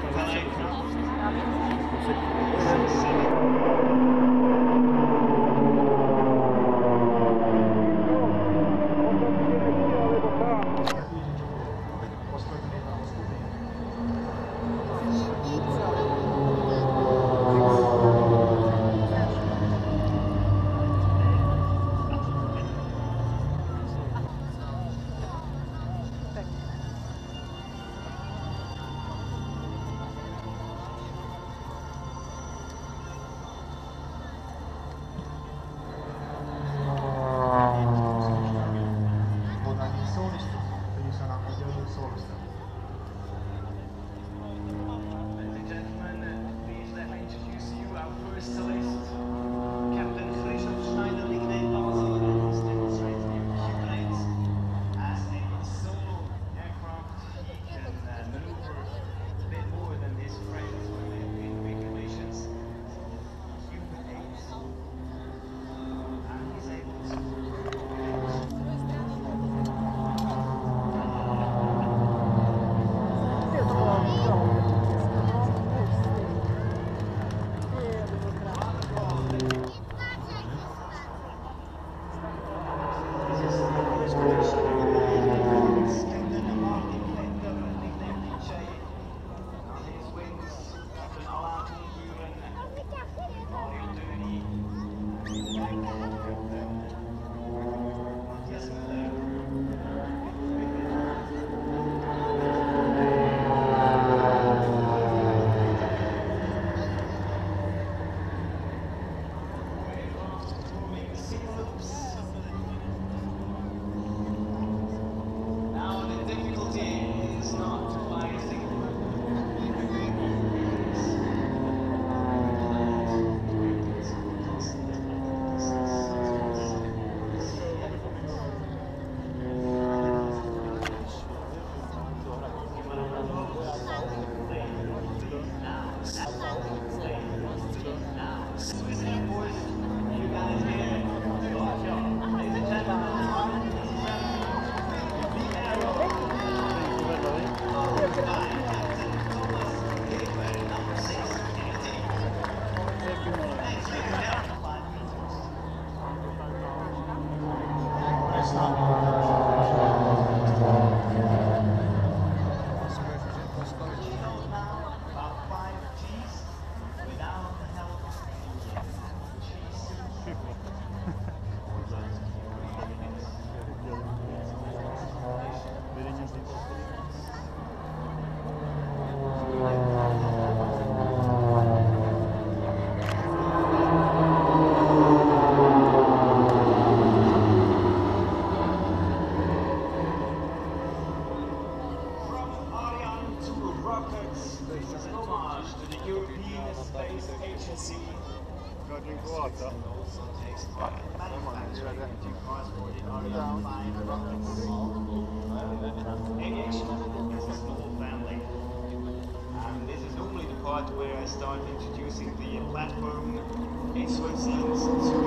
Where I start introducing the platform in Switzerland to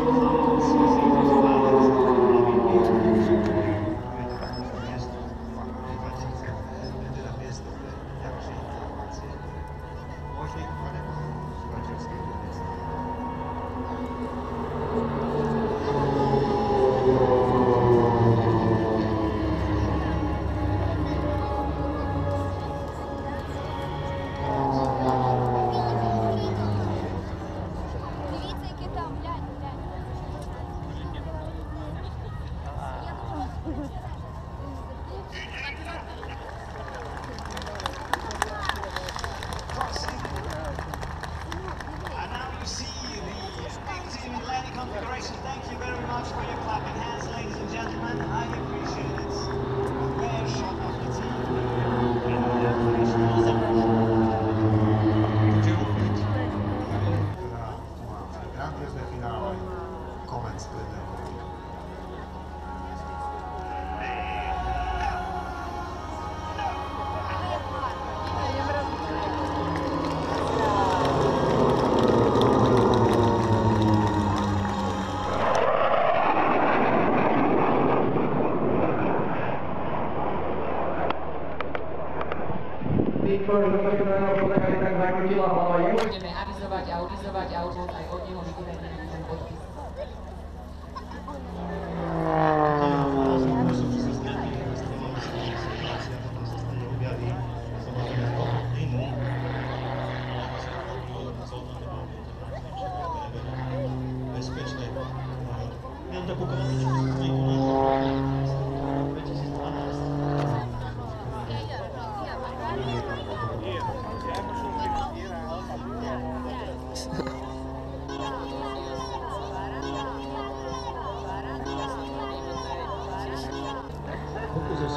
Дивіться, які там, глянь, глянь.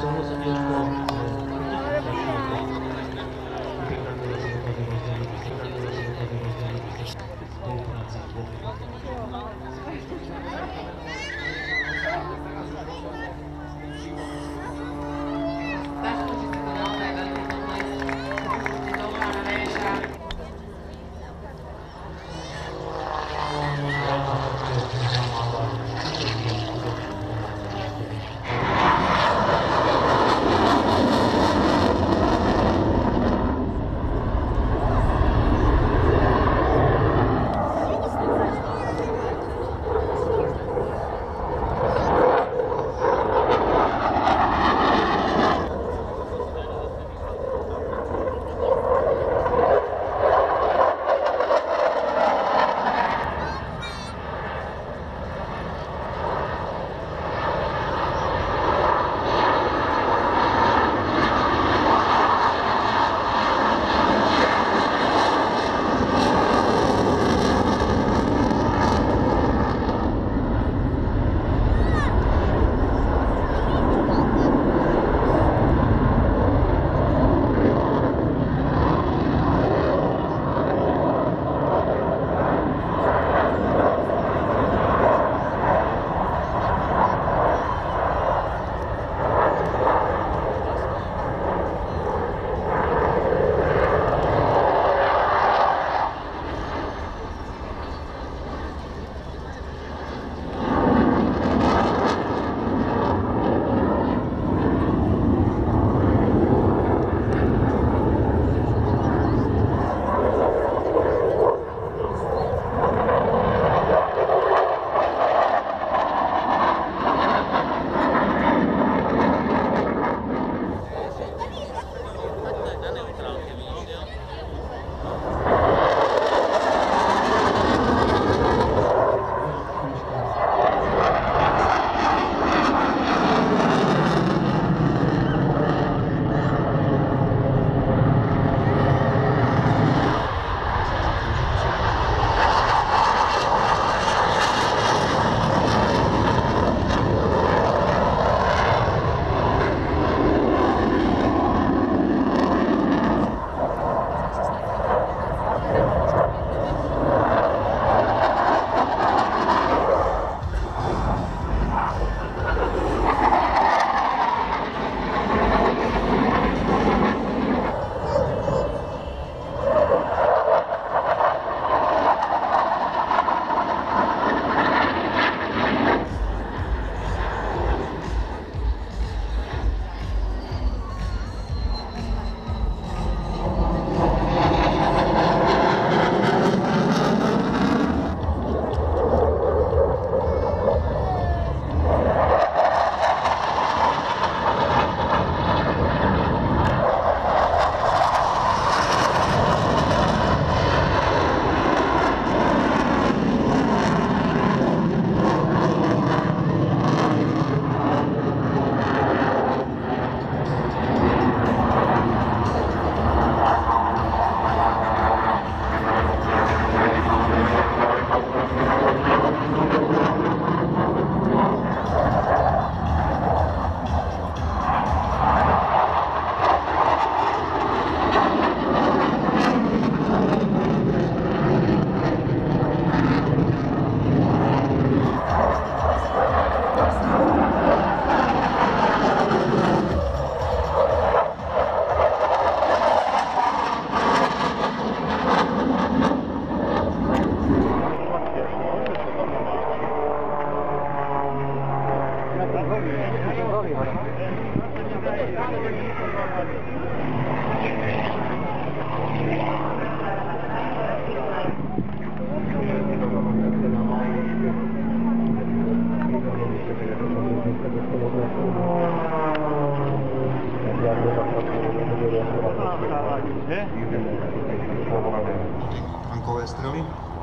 Tankové strely.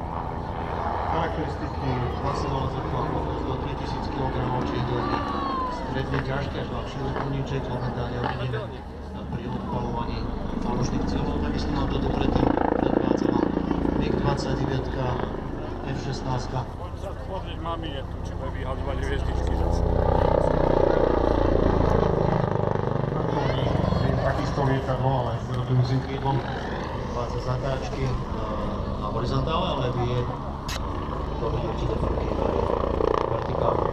Charakteristiky hlasovalo zakladu do 3000 kg, čiže do stredne ťažké až ľahšie vrtuľníček, momentálne vidíme pri odpalovaní falošných cieľov. Takisto nám to predtým predvádzala MiG-29, F-16. Poď sa pozrieť, mami je tu, či bude vyhadzovať hviezdičky zase. lietadlo, ale s rotujúcim krídlom. Pláca zatáčky na horizontále, ale vie robiť určité prvky vertikálne.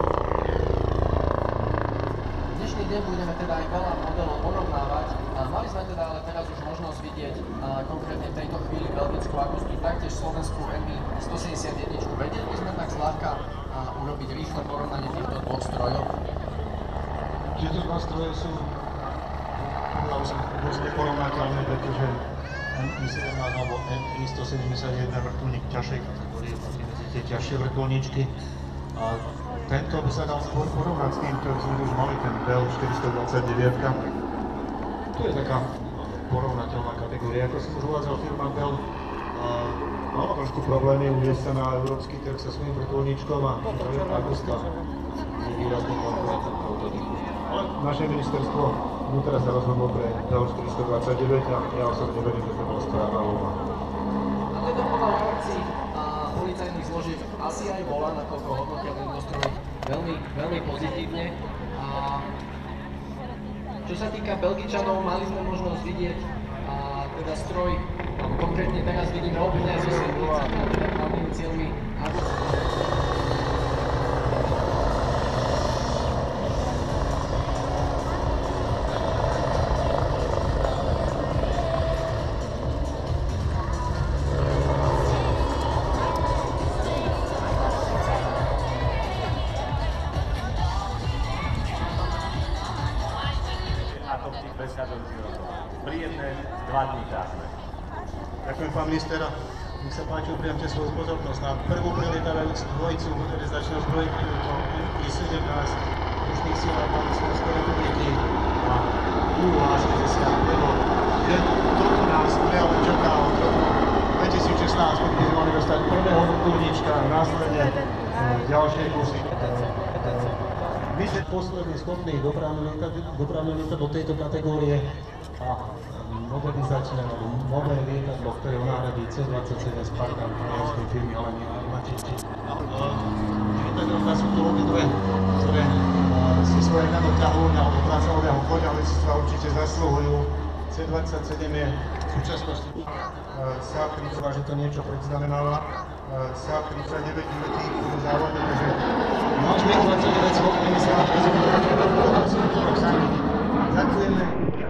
Dnešný deň budeme teda aj veľa modelov porovnávať. Mali sme teda ale teraz už možnosť vidieť konkrétne v tejto chvíli belgickú Agustu, taktiež slovenskú MI 171. Vedeli by sme tak zľahka urobiť rýchle porovnanie týchto dvoch strojov? Tieto dva stroje sú vôbec neporovnateľné, pretože MI-17 alebo MI-171 vrtuľník ťažšej kategórie patrí medzi tie ťažšie vrtuľníčky. A tento by sa dal skôr porovnať s tým, ktorý sme už mali, ten Bell 429. To je taká porovnateľná kategória. Ako som už uvádzal, firma Bell mala trošku problémy uviesť sa na európsky trh sa svojím vrtuľníčkom a Agusta je výrazný konkurent tohoto typu. Ale naše ministerstvo vnútra sa rozhodlo pre Bell 429 a ja osobne verím, že to bola správna voľba. A teda podľa reakcií policajných zložiek asi aj bola, nakoľko hodnotia tento stroj veľmi pozitívne. Čo sa týka Belgičanov, mali sme možnosť vidieť teda stroj, konkrétne teraz vidíme obytné zo Svetlice, teda hlavnými cieľmi Príjemné 2 dní krásne. Ďakujem, pán minister. Nech sa páči, upriamte svoju pozornosť na prvú prelietavajúcu dvojicu motorizačného projektu MI-17 Vzdušných síl armády Slovenskej republiky a UH-60. Toto nás reálne čaká od roku 2016, keď sme mali dostať prvého vrtuľníčka a následne ďalšie kusy. My sme poslední schopní dopravné lietadlo tejto kategórie a modernizačné alebo nové lietadlo, ktoré nahradí C-27 Spartan talianskej firmy, ale nie Armačiči. Lietadlá sú to obidve, ktoré si svoje meno ťahujú alebo pracovného koňa letectva určite zasluhujú. C-27 je v súčasnosti SA-30, že to niečo predznamenáva. SA-39 letí v závode, takže náš MiG-29 schopný sa ďakujeme.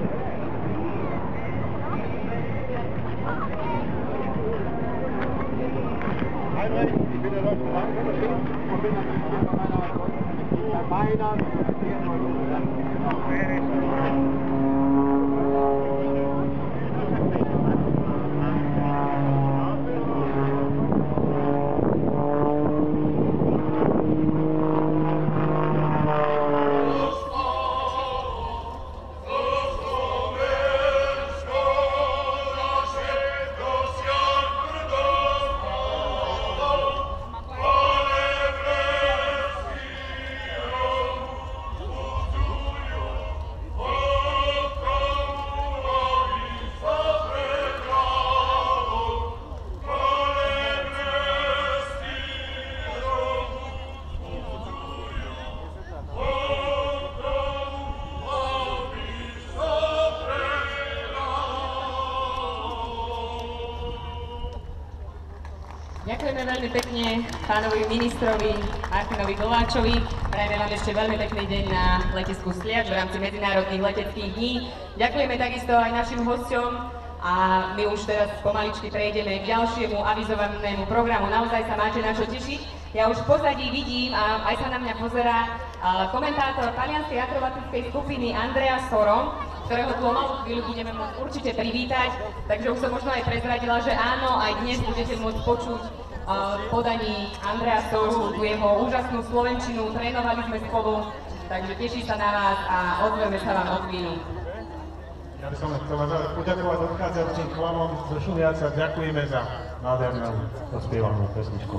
Ďakujeme veľmi pekne pánovi ministrovi Martinovi Glováčovi. Prajeme vám ešte veľmi pekný deň na letisku Sliač v rámci Medzinárodných leteckých dní. Ďakujeme takisto aj našim hosťom a my už teraz pomaličky prejdeme k ďalšiemu avizovanému programu. Naozaj sa máte na čo tešiť. Ja už v pozadí vidím a aj sa na mňa pozerá komentátor talianskej akrobatickej skupiny Andrea Soro, ktorého tu o malú chvíľu budeme môcť určite privítať. Takže už som možno aj prezradila, že áno, aj dnes budete môcť počuť podaní Andrea Soru, tú jeho úžasnú slovenčinu, trénovali sme spolu, takže teší sa na vás a ozveme sa vám o chvíľu. Ja by som chcel poďakovať odchádzajúcim chlanom zo Šumiaca, ďakujeme za nádhernú ospievanú pesničku.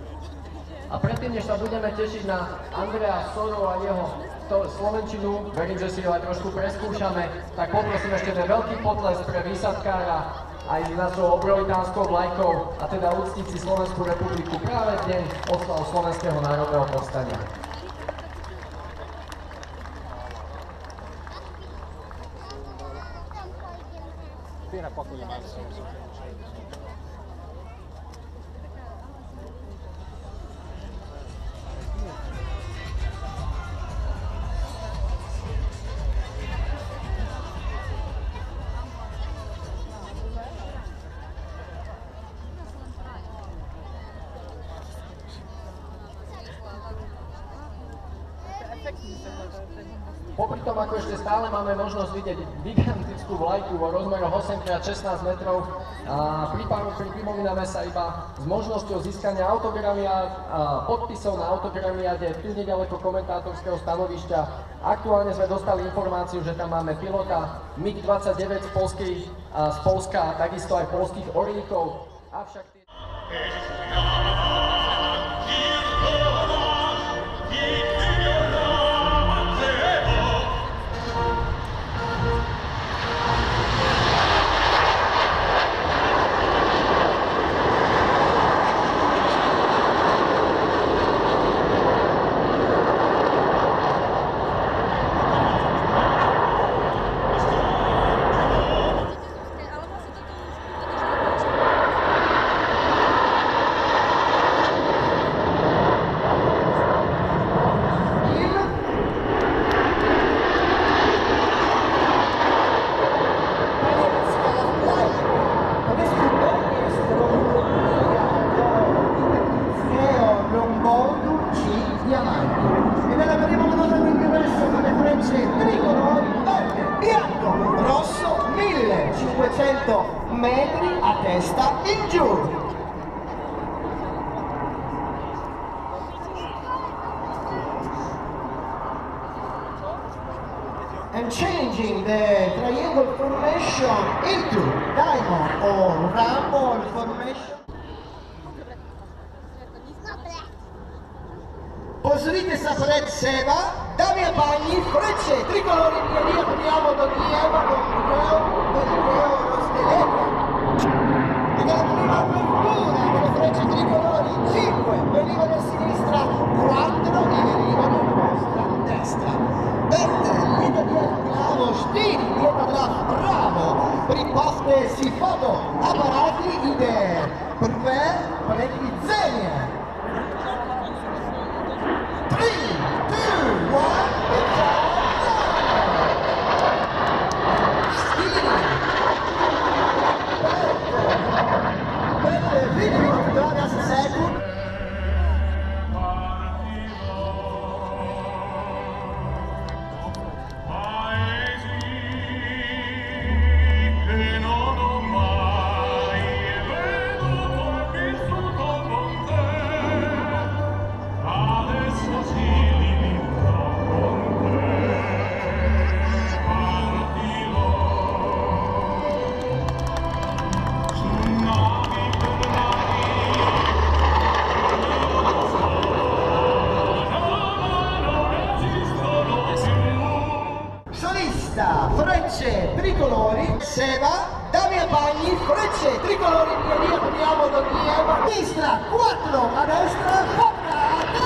A predtým, než sa budeme tešiť na Andrea Soru a jeho slovenčinu, verím, že si ho aj trošku preskúšame, tak poprosím ešte ten veľký potles pre výsadkára aj s našou obrovitánskou vlajkou a teda uctiť si Slovenskú republiku práve v deň oslav Slovenského národného povstania. Popri tom, ako ešte stále máme možnosť vidieť gigantickú vlajku o rozmeroch 8x16 metrov, pripomíname sa iba s možnosťou získania podpisov na autogramiade tu nedaleko komentátorského stanovišťa. Aktuálne sme dostali informáciu, že tam máme pilota MiG-29 z Polska a takisto aj polských orlíkov. Avšak e nella prima manovra d'ingresso con le frecce tricolori verde, bianco, rosso, 1500 metri a testa in giù. And changing the triangle formation into diamond or rumble formation. Pozrite sa pred seba, dámy a páni, frecce tricolori che riapriamo do Diego con Geo Rostelletti. E nella prima apertura delle frecce tricolori 5 venivano a sinistra, 4 e venivano a vostra destra. Verde, linea di Clavo, Stini, dieta dla Bravo, priposte si foto, apparati idee, prve predizione. 3, 2, 1, frecce tricolori, Seba, dammi a bagni, frecce tricolori che riapriamo da Diego, a sinistra 4, a destra 4,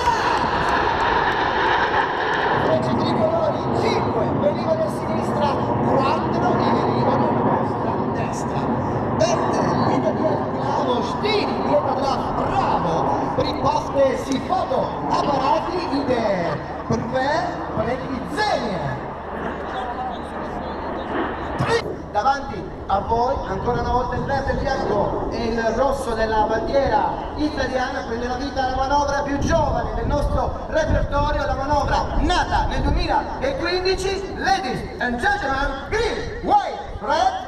frecce tricolori 5, venivano a sinistra 4 e venivano a vostra destra. Verde, linea di Clavo, Stini, dieta dla Bravo, riposte si foto, apparati idee, prve predizione. Davanti a voi, ancora una volta il verde, il bianco e il rosso della bandiera italiana, prenderà vita la manovra più giovane del nostro repertorio, la manovra nata nel 2015, ladies and gentlemen, green, white, red.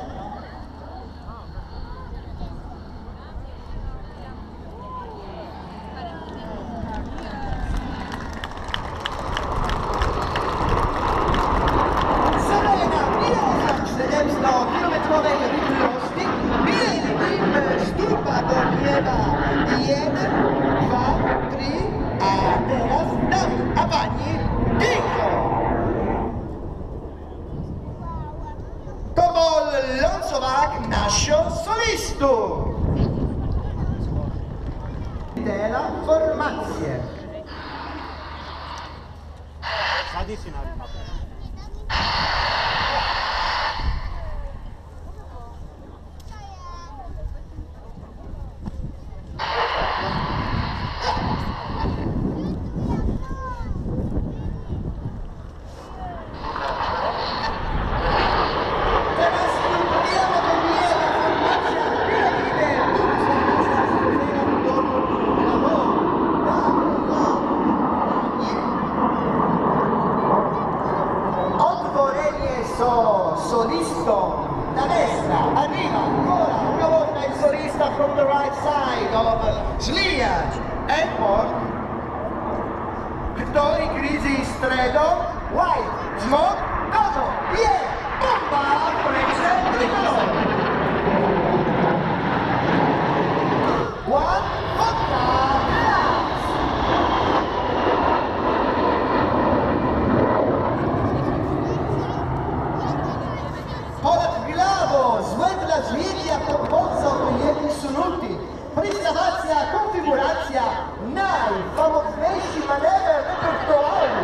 Nascio solisto della formazione. start from the right side of Sliač Airport. Kto krízi stredom? White, smoke, gozo, je, bomba, Frecce, tricolor. One, vodka, glass. Ponad glavo, zvedla zvierja pod mocą jedni sunuti. Pristawacja, konfiguracja, najfamotniejszy manewr repertualny.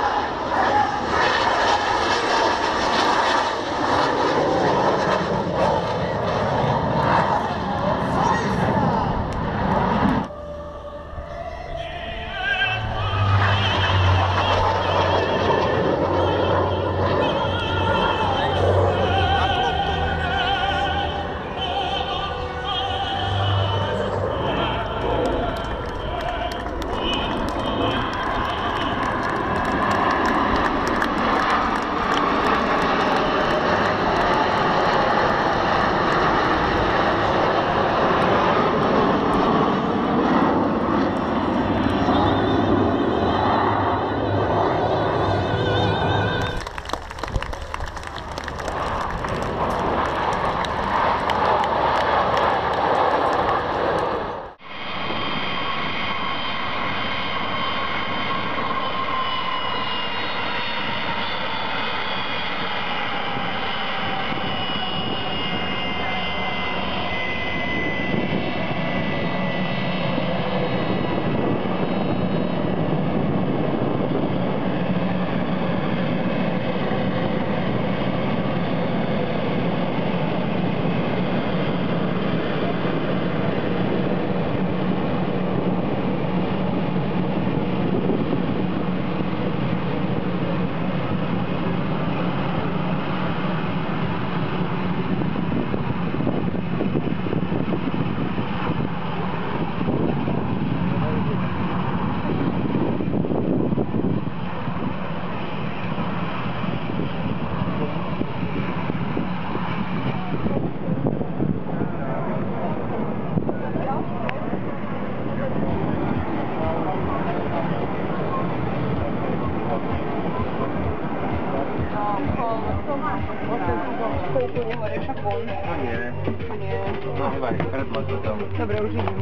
Dobre, už idem.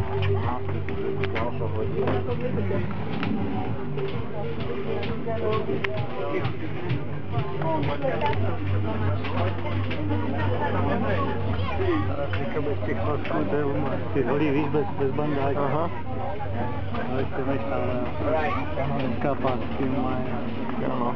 Teraz říkáme z těch masků, to je ty holí víc bez bandáčů. Aha. Ale chceme stále skápat s tím mají. Ano.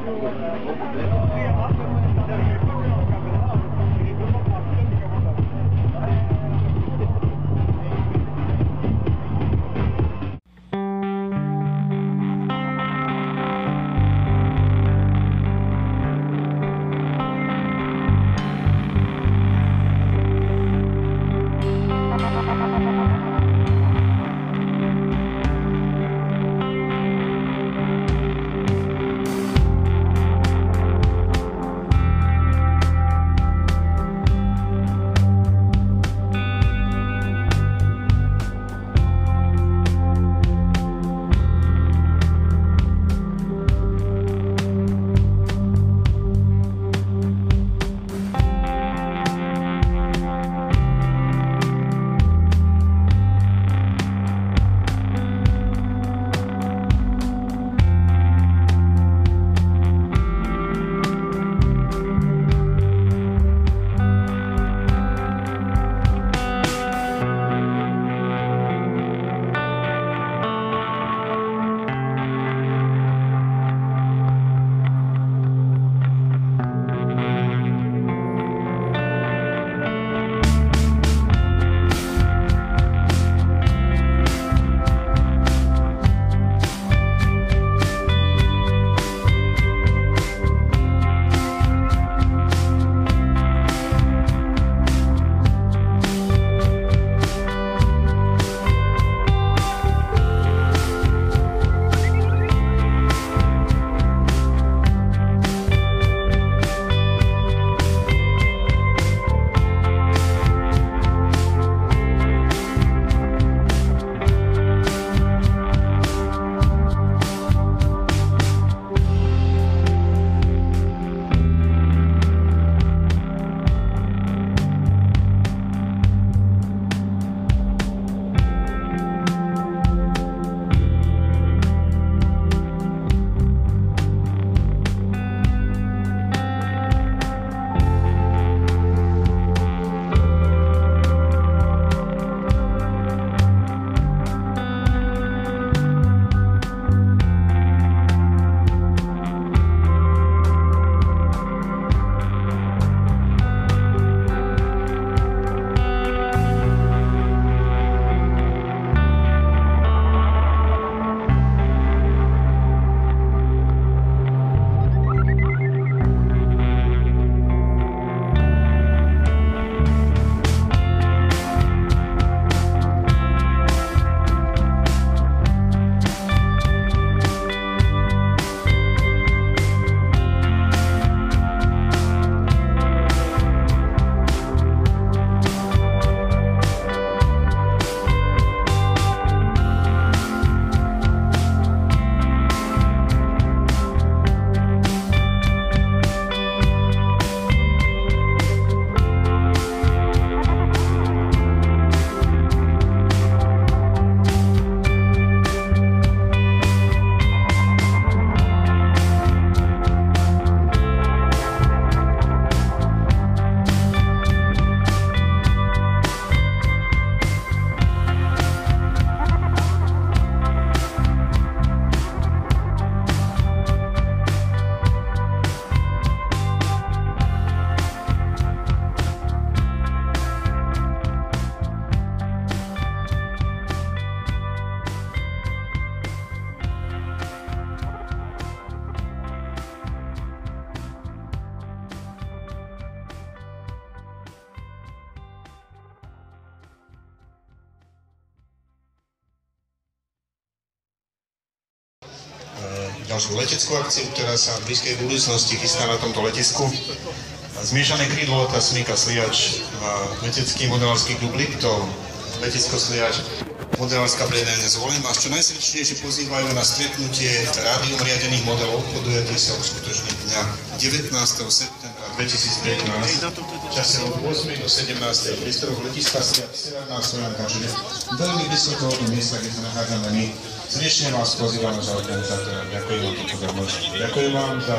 ďalšiu leteckú akciu, ktorá sa v blízkej budúcnosti chystá na tomto letisku. Zmiešané krídlo, tá Smíka Sliač, letecký modelársky klub Liptov, letisko Sliač, modelárska predajňa Zvolen vás čo najsrdečnejšie pozývajú na stretnutie rádiom riadených modelov. Podujatie sa uskutoční dňa 19. septembra 2015 v čase od 8. do 17. v priestoroch letiska Sliač Severná Stojanka, čiže veľmi blízko tohoto miesta, kde sa nachádzame my. Srdečne vás pozývame za organizátora. Ďakujem vám za pozornosť. Ďakujem vám za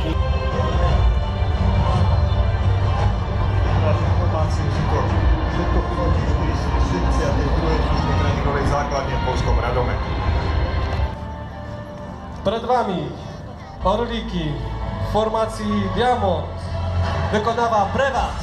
všetko piloti 42. služby tréningovej základne v Polskom Radome. Pred vami Orlíky v formácii Diamond vykonáva prevod.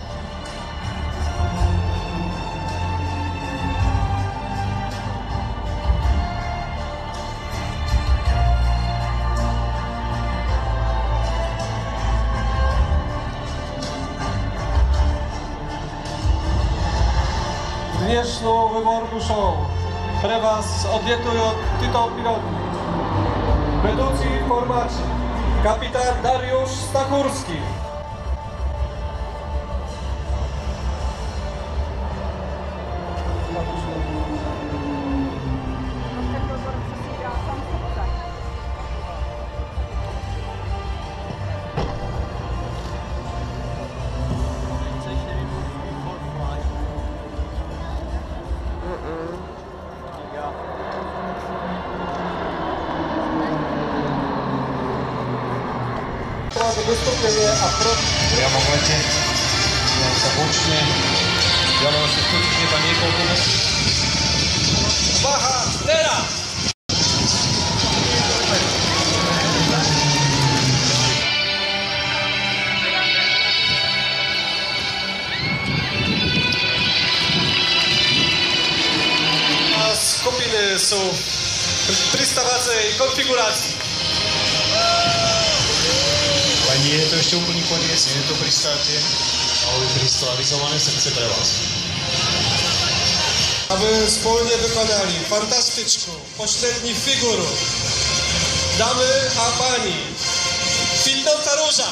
Dnešnú výbornú show pre vás odjetujú títo piloti. Vedúci formáčik, kapitán Dariusz Stachurský. Vystúpenie a priamo v lete, len sa počne, ďalej sa skúčiť iba niekoľko mesí. Váha, teraz! Skupiny sú v pristávacej konfigurácii. Ale nie je to ešte úplný koniec, nie je to pristátie, ale krystalizované srdce pre vás. Aby spolne vykonali fantastyczną, pośredni figuru. Dámy a páni, Fildonca Róża.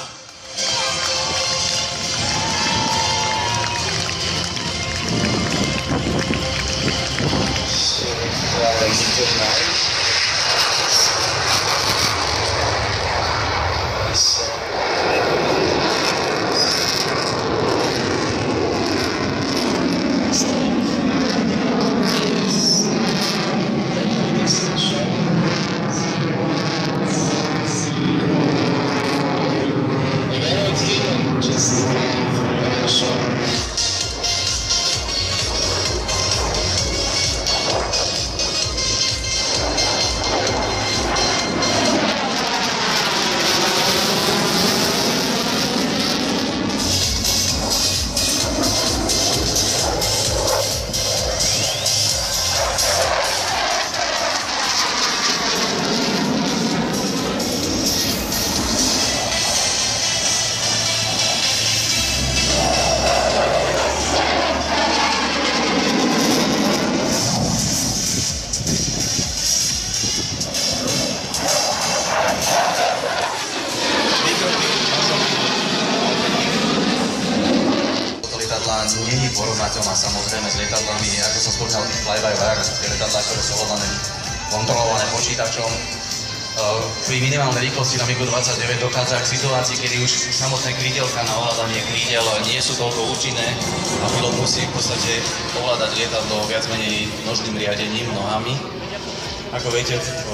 Není porovnateľná samozrejme s lietadlami, ako som spomínal, tých fly-by-wire, tie lietadlá, ktoré sú ovládané, kontrolované počítačom. Pri minimálnej rýchlosti na MiG-29 dochádza k situácii, kedy už samotné krídelka na ovládanie krídel nie sú toľko účinné a pilot musí v podstate ovládať lietadlo viac menej nožným riadením, nohami. Ako viete,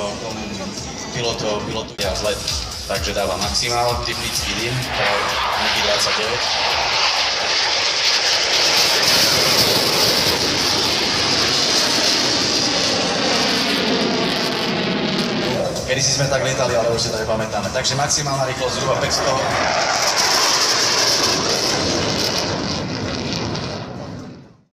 pilotu je vzlet, takže dáva maximál, typický dym, MiG-29. Kedy si sme tak lietali, ale už si to nepamätáme. Takže maximálna rýchlosť zhruba 500